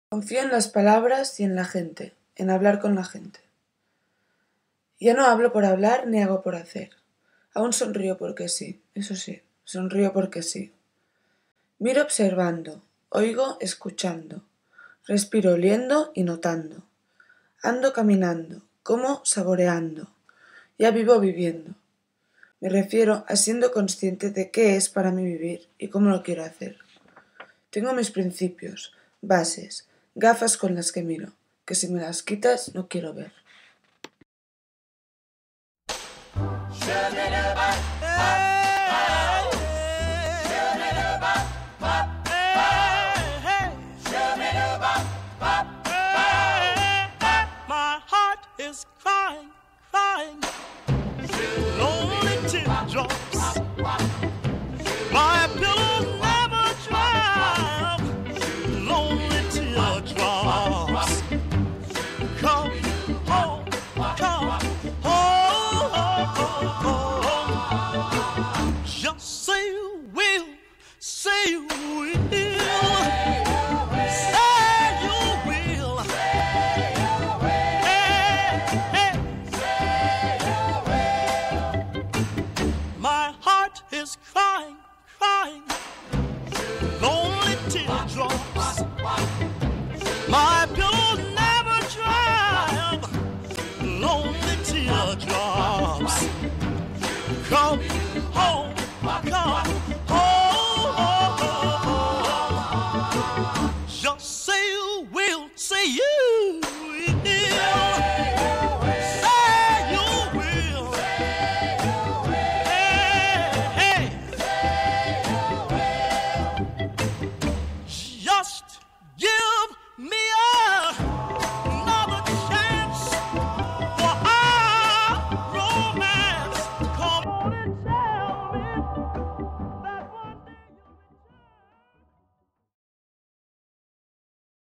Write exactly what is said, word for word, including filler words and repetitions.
Confío en las palabras y en la gente, en hablar con la gente. Ya no hablo por hablar ni hago por hacer. Aún sonrío porque sí, eso sí, sonrío porque sí. Miro observando, oigo escuchando, respiro oliendo y notando. Ando caminando, como saboreando. Ya vivo viviendo. Me refiero a siendo consciente de qué es para mí vivir y cómo lo quiero hacer. Tengo mis principios, bases, gafas con las que miro, que si me las quitas no quiero ver. My heart is crying, crying, lonely teardrops. My pillow never dry, lonely teardrops.